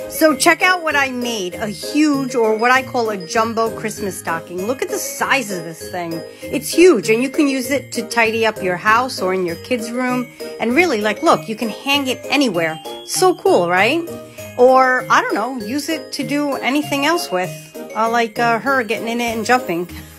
So check out what I made, a huge, or what I call a jumbo Christmas stocking. Look at the size of this thing. It's huge, and you can use it to tidy up your house or in your kids' room. And really, like, look, you can hang it anywhere. So cool, right? Or, I don't know, use it to do anything else with, like her getting in it and jumping.